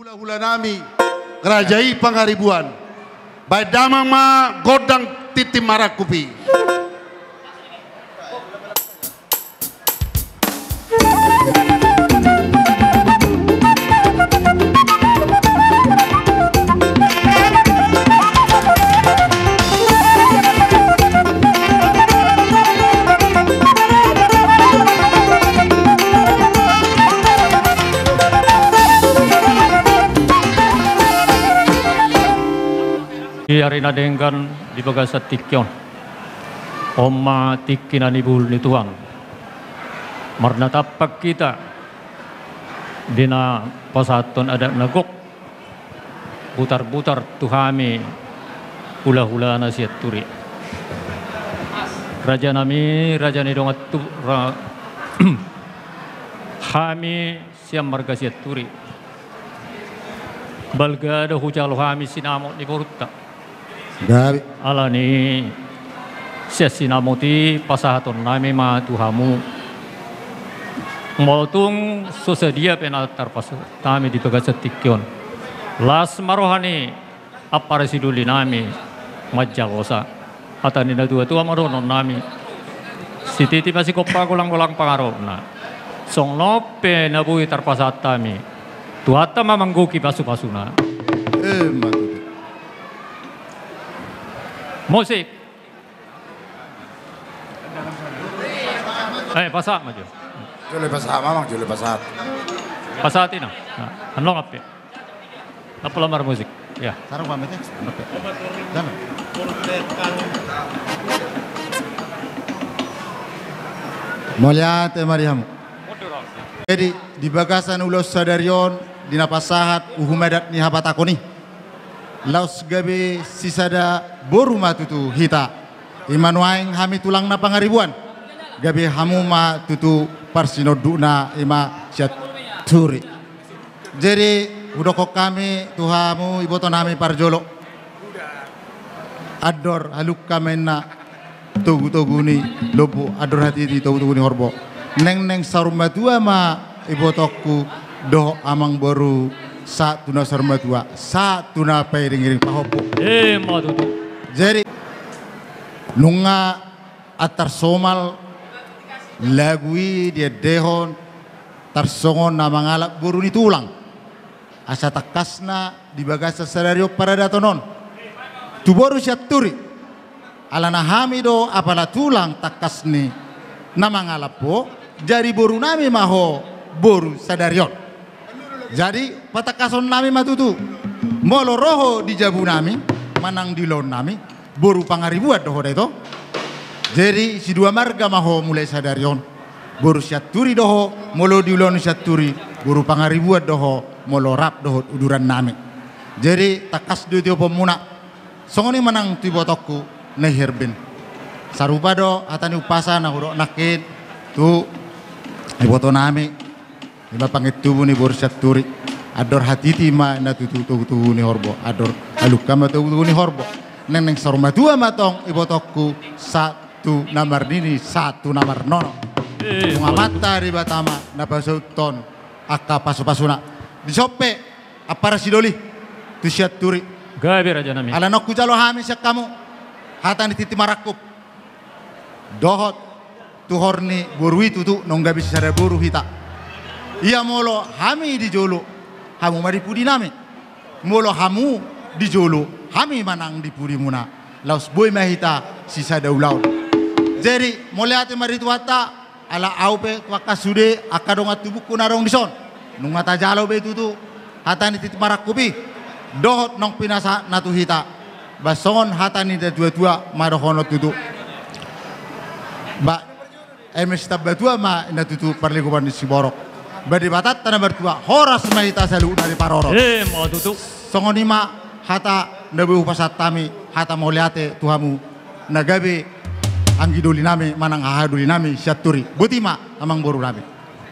hula-hula nami kerajai pangaribuan baik damang ma godang titim marakupi. Di arena dengkan di bagasat tikyon Oma tikinan ibul ni Tuhan marna tapak kita dina pasaton ada nagok butar-butar tuhami hula-hula nasihat turi raja nami raja ni dongat tu kami siam marga sihat turi balga ada hujalo kami sinamot di korutta Gabi. Ala ni siya sinamuti pasahaton nami ma tuhamu mautung sosadia penatar pas kami di bagasat tikyon las marohani aparesiduli nami majalosa atani na tua maronon nami sititi pasi kopa kulang-kulang pangarop na song lope na bui tarpasat kami tuata mamangguki pasu-pasuna Matutu. musik. Pasak maju. Jole pasat mamang jole pasat. Pasatin na. Ano kape? Napalamar musik. Ya. Sarang pamit ya. Jangan. Mulyate Mariam. Jadi di bagasan ulos sadarion di napasahat uhumedat ni habatakoni. Laos gabi sisada boru matutu hita imanuaing hami tulang na pangaribuan gabi hamu ma tutu parsinoduna ima siat turi jadi udokok kami tuhamu iboto nami parjolo ador haluk kami na tugu-tuguni lobo ador hati di tugu-tuguni horbo neng sarumbatua ma ibotokku doh amang boru satu na sarmatua satu na pairing-iring pahopo Matutu. jadi nunga atar somal lagui dia dehon tarsongon na mangalak buru ni tulang asa takasna di bagasa sadario para datonon tu boru syaturi alana hamido apala tulang takasni na mangalap po jadi boru nami maho boru sadarion jadi patakason nami matutu molo roho di jabu nami manang di lon nami boru pangaribuat doho itu jadi si dua marga maho mulai sadarion boru syaturi doho molo di lon syaturi boru pangaribuat doho molo rap doho uduran nami jadi takas do tio pemuna songoni manang tu botokku nehirbin sarupa do atani upasa na huro nakit tu iboto nami Iba pangit tubuh ni borsat turi ador hatiti ma na tutu ni horbo ador aluk kama tutu ni horbo neng saruma dua matong ibotokku satu namar nini satu namar nono bunga mata di batama na pasuton akka pasu-pasuna disope apara sidoli tu siat turi Gabi raja nami. ala nokku jalo hami sak kamu hatani titi marakup dohot tu horni borui tutu nongga bisa sada boru hita iya molo hami di jolo hamu mari pudi nami molo hamu di jolo hami manang di pudi muna laus boy mahita sisa daulau jadi moliate mari tuata ala aupe waka sude akadonga tubuku narong dison nunga tajalo be tutu hatani titik marakupi dohot nong pinasa natu hita bason hatani da dua-dua marohono tutu ba emes tabatua ma ina tutu parlikuban di Siborok badi batat tanah bertua horas mahita salu dari paroro Matutu. songonima hata nabu pasatami hata moliate tuhamu nagabe anggiduli nami manang ahaduli nami syaturi butima amang boru nami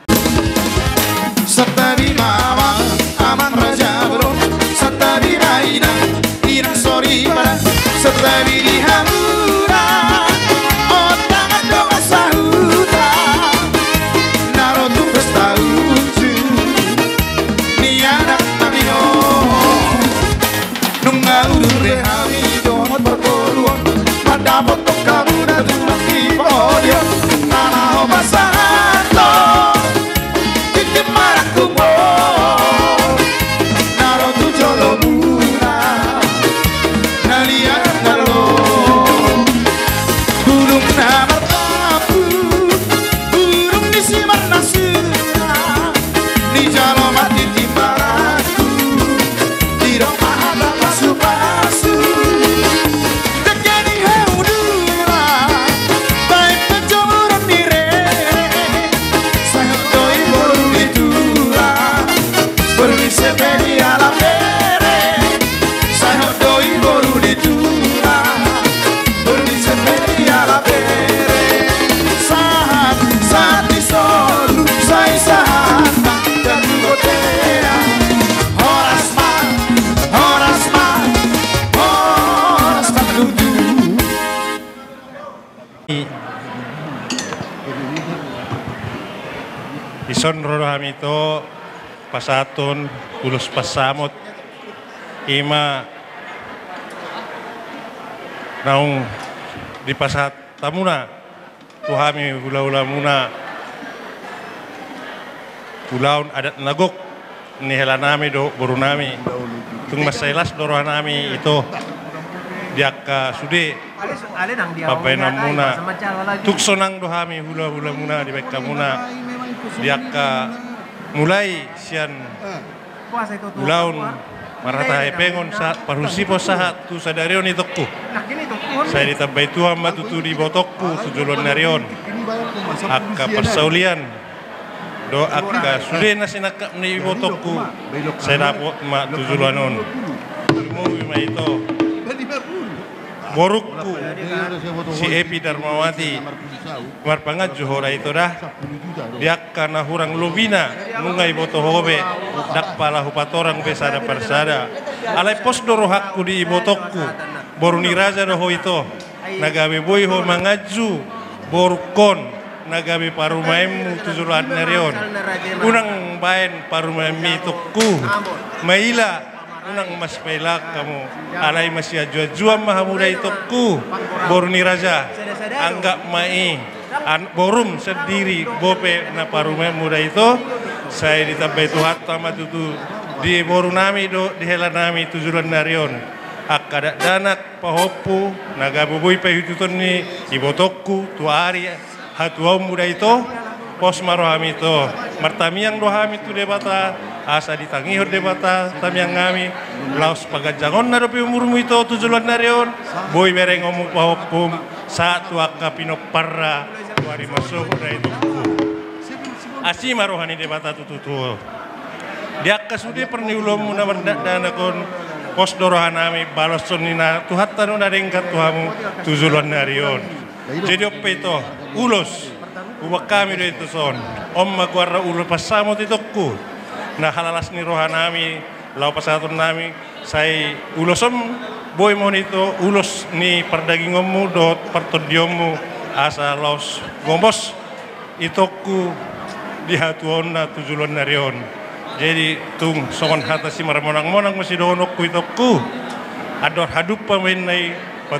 Satabi mama amang raja bro Satabi maina irang sorry para Satabi dihamura otak doa sahuta Narotu pesta uju ni anak nabi Ison rohami to pasaton ulos pasamot ima naung di pasat tamuna tuhami hula-hula muna ulaun adat nagok ni hela nami do boru nami tung masailas doroh nami itu diaka sude papainam muna tuksonang dohami hula-hula muna di beka muna diaka mulai sian ulaun marata pengon saat parusipo sahat tu sadarion itokku saya ditambai Tuhan matutu di botokku tujuan narion akka persaulian do akka sude nasinakap ni botokku saya dapat ma tujuan on ilmu itu borukku si Epi Darmawati marpangat johora itu dah diakka na hurang lubina mungai boto hobe dak pala hupatorang besada persada alai pos doro hakku di botokku boruni raja roho itu nagabe boy ho mangaju borukon nagabe parumaemu tujulan nerion unang baen parumaemi tukku maila unang mas pelak kamu alai masih jual mahamuda itokku boruni raja anggap mai borum sendiri bope na parume muda itu saya ditambai Tuhan tama tutu di boru nami do di hela nami tujuan narion akadak danak pahopu nagabubui pahituton ni ibotokku tuari hatuau muda itu pos marohami itu martamiang dohami tu debata asa ditangihor debata tamiang ngami laos pagajangon na dopi umurmu itu tujuan narion boy bereng ngomong pahopum saat tuaka pinoparra tuari masuk na itu asi marohani debata tututu dia kasude perniulom muna danakon pos dorohan nami balos sonina tuhat tanu nadengkat tuhamu tujuan narion jadi ope itu ulos ubak kami do itu son om maguarra ulos pasamo titokku nah halalas ni rohan nami lau pasatun nami saya ulosom boy mon itu ulos ni perdagingommu dot pertodiomu asa laos gombos itokku dihatuonna tujuan narion jadi tung songon hata si maramonang-monang masih donokku itokku ador hadup pamain nai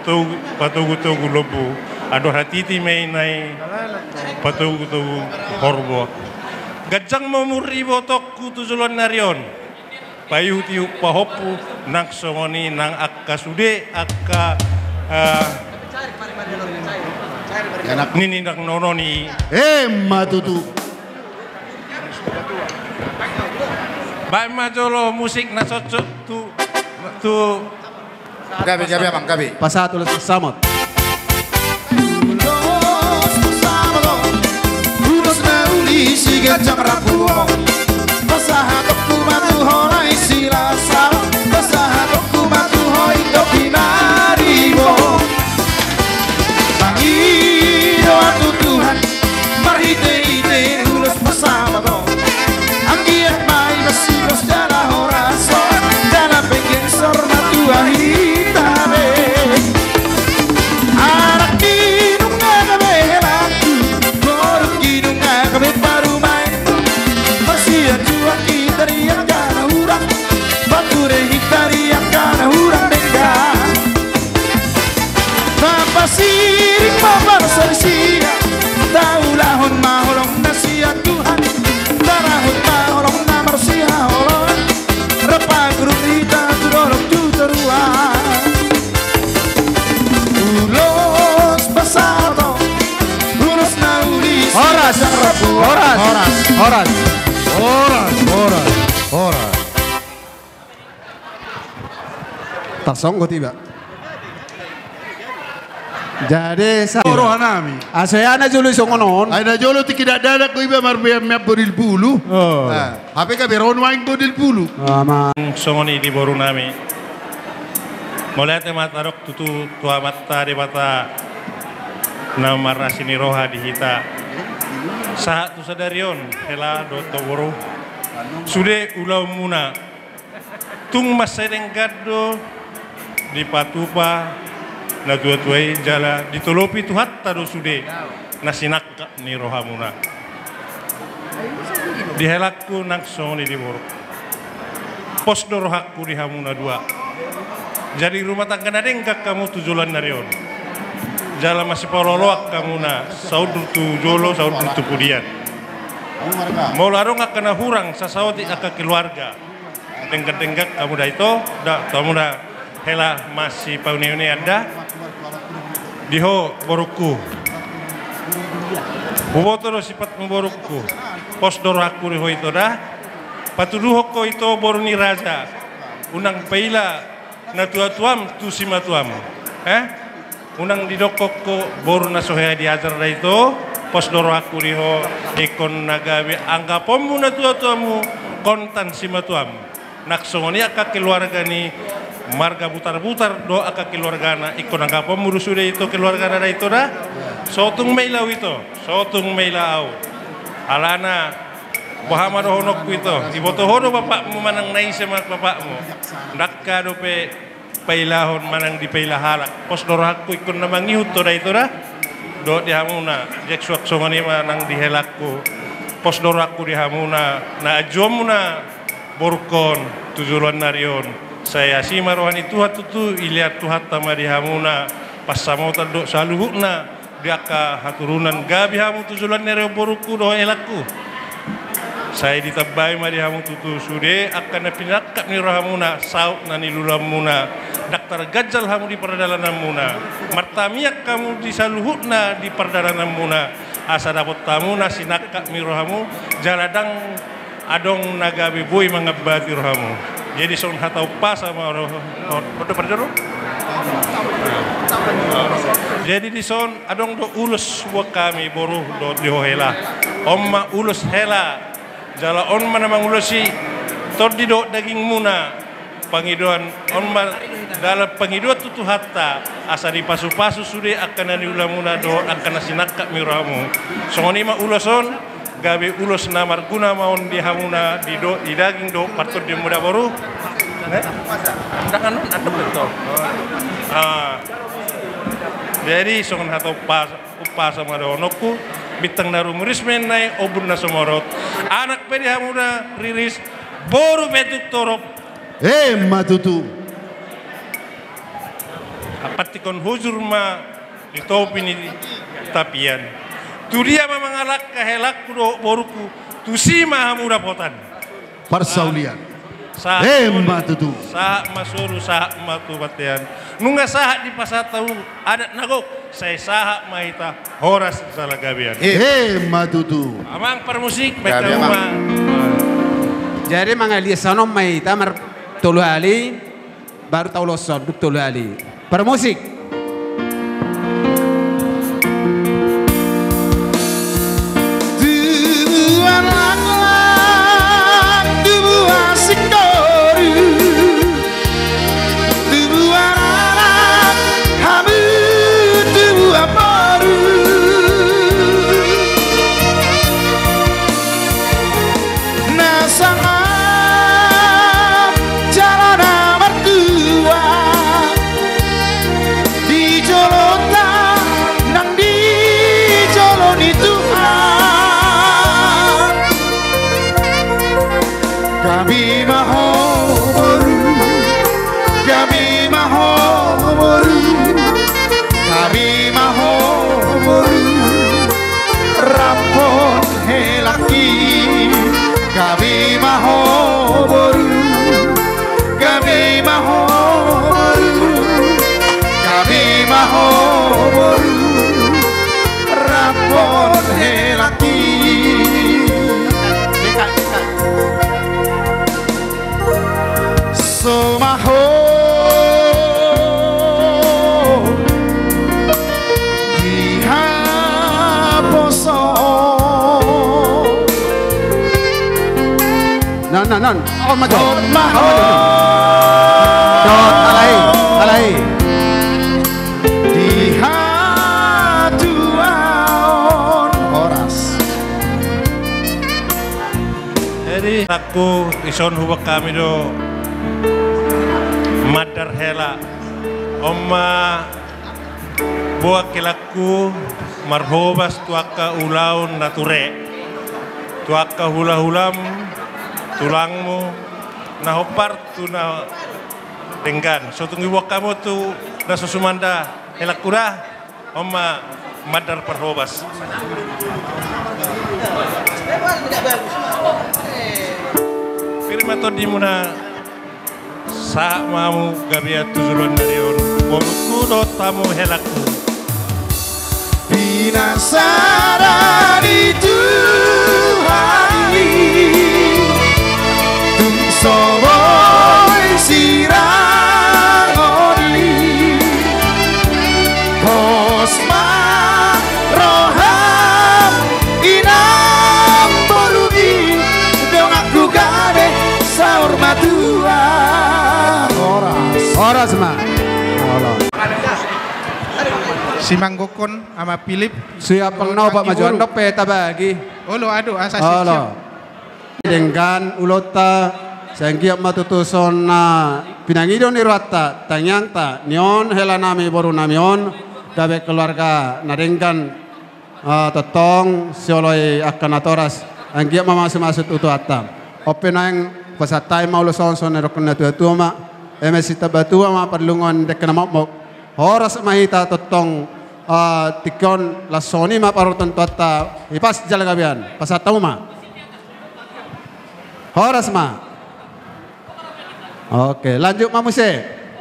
patugu lobu ador hatiti main nai patugu horbo gajang mamuri botokku tujuan narion payu tiu pahopu nang songoni nang akka sude akka nini nang nononi matutu baik majolo musik na cocok tu gabi abang gabi Pasato ulos pasamot. Ulos na uli si gajang rapuo pasahatokku matu honai silasa pasahatokku matu hoi topinaribo Bangido atu Tuhan marhite-hite ulos pasamato Anggiat mai basilos dala horaso dala pengen matu ahitame Anak kinung ngagabe helaku Boruk kinung ngagabe parumai Masih jual kita yang kana hurang Bature hitari yang kana hurang dengga Papa siring mama sarisia Taulahon maholong nasia Tuhan Darahon maholong na marsia holong Repa gurung hita tudolok tuteruan Ulos pasato Ulos na ulis Horas, horas. Tasong ko tiba. Jadi sa rohan nami asayana julu songonon. ay na jolo ti kidadak ko iba marbe me bodil bulu hape ka beron waing bodil bulu Ama songoni di boru nami mulai matarok tutu tua mata debata na marasini roha di hita saat tu sadarion hela doto boru sude ulau muna tung masereng gaddo di patupa na tua-tuai jala ditolopi tu hatta do sude nasinakka ni rohamuna. Dihelakku naksoni di borok. Posdo rohakku di hamuna dua. Jadi rumah tangga nadengkak kamu tujulan narion. Jalan masih pololoak kamu na saudur tu jolo saudur tu pudian. Mau larong akan hurang sasawati akan keluarga. Tenggak kamu dah itu, dah kamu dah hela masih pauni-uni anda. Diho borokku. Bubotoro sifat memborokku. Pos doraku diho itu dah. Patuduh ko itu boruni raja. Unang paila na tuam tu sima tuam. Unang didokok ko boru na sohea diajar dah itu. Pos doraku diho ikon nagawi anggapommu na tuamu kontan sima tuam. Naksongoni aka keluarga ni marga butar-butar do aka keluarga na ikon anggapommu sudah itu keluarga na itu dah. Sotung meilau itu, sotung meilau. Alana Muhammad honokku itu, iboto hono bapakmu manang nai sama bapakmu. Nakka do pe pailahon manang di pailahalak. Pos dorakku ikon namang ihut to itu dah. Do di hamuna, jek suak songani manang di helakku. Pos dorakku di hamuna, na ajomuna borkon tujuan narion. Saya si marwani tuhat tutu iliat tuhat tama di hamuna. Pas samota do saluhukna. Diaka haturunan gabi hamu tujulan nere boruku do elakku. Saya ditabai mari hamu tutu sude akan napinakap ni rahamuna sauk nani lulamuna. Daktar gajal hamu di perdalangan muna. Martamiak kamu di saluhutna di perdalangan muna. Asa dapat tamu nasi nakak mi rahamu jaladang adong nagabi boy mangabati rahamu. Jadi son hatau pas sama roh. Jadi di son adong do ulus buat kami boruh do dihohela. Omma ulus hela. Jala on mana mangulusi tordi do daging muna. Pangiduan onma dalam pangiduan tutu hatta asa di pasu-pasu sudah akan nani ulamuna do akan nasinakak miramu. Songoni ma uluson gabe ulus namar guna maun di hamuna di do di daging do patut di muda boruh. Ndakan adem betul. Jadi songon hatau upas sama donokku bitang naru murismen nai obun na somorot anak pedi hamuda riris boru betuk torop matutu apatikon huzur ma ditopi ni tapian tu dia mamangalak kahelak do boruku tu sima hamuda potan persaulian matutu sah masuru sah matu batian nunga sah di pasar tahu adat nagok saya sah maita horas salah gabian matutu amang permusik baik rumah. Jadi mangalia sanom maita mar tolu ali baru tahu loson duk tolu ali permusik. Non, on maho, alai, di hatuan horas. Jadi aku ison hubak kami do madar hela, omma Boa kelaku marhobas tuaka ulaun nature. Tuaka hula-hulam tulangmu nahopar tu na denggan. So tunggu kamu tu na susumanda helakura oma madar parhobas. Firma to di muna sa mamu gabia tujuan darion. Boluku do tamu helaku. Pinasara di Tuhani Tung soboy sirangoni Posma roham inam borugi Dong aku gabe saur matua Horas ma. Si Manggokon sama Philip. Siapa nau Pak Majuan dope tabagi. Olo aduh asa Olo. Dengan ulota sanggiap matutuson na pinangidon ni rata tanyang ta nion helanami boru namion dabe keluarga nadengkan totong sioloi akan atoras anggiap masuk utu atam. Openang pasatai mau son nerokna tua ma emesita batua ma perlungon dekna mok horas mahita totong tikon lasoni ma parutan tuata ipas jalagabian pasatau ma horas ma. Oke lanjut mamuse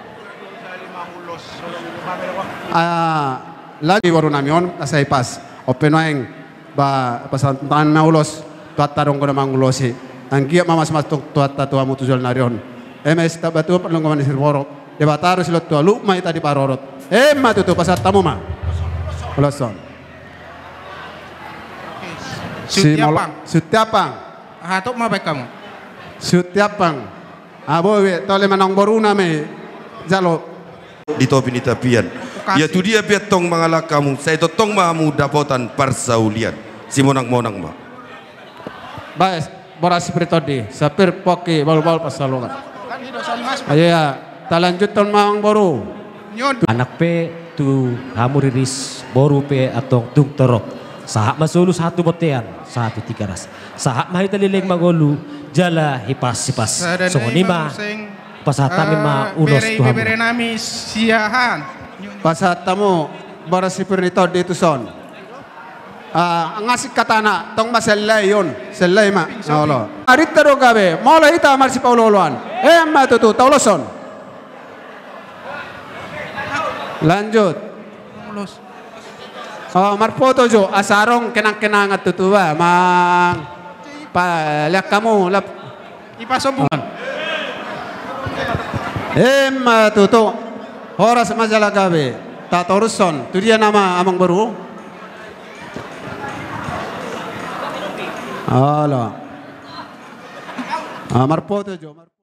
lagi baru namion asai pas openoeng ba pasantan maulos tuata dong kono mangulosi angkia mamas masuk tuata tua mutujal narion ms tabatu perlungan sirboro debataro silot tua lu mai tadi parorot ma tutu pasatamu ma Uloson. Sutiapang. Hatok mah baik kamu. Sutiapang. Abo tole manong boruna me jalo. Di topi ni tapian. Ya tu dia betong mangalak kamu. Saya totong mamu dapotan parsaulian. Si monang-monang ma. Baes boras pritodi. Sapir poki bal-bal pasalungan. Aya talanjuton mang boru. Anak pe tu hamuriris boru pe atong tung torok sahak masulu satu botean satu tiga ras sahak mahita lileng magolu jala hipas songonima pasatami ma ulos tu bere nami siahan pasatamu barasipir nito dito son ngasih katana tong maselay yun selay ma nolo arita ro gabe mola ita marsi pauloluan ma tutu tauloson. Lanjut. Marfoto jo asarong kenang-kenang at tutuwa mang liak kamu lap ipasombungan. Tutu horas majalah gabe tatoruson tu dia nama amang baru. Halo. Marfoto jo.